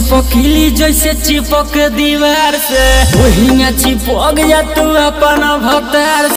चिपकली जैसे चिपक दीवार से वही में चिपक जा तू अपन भतार।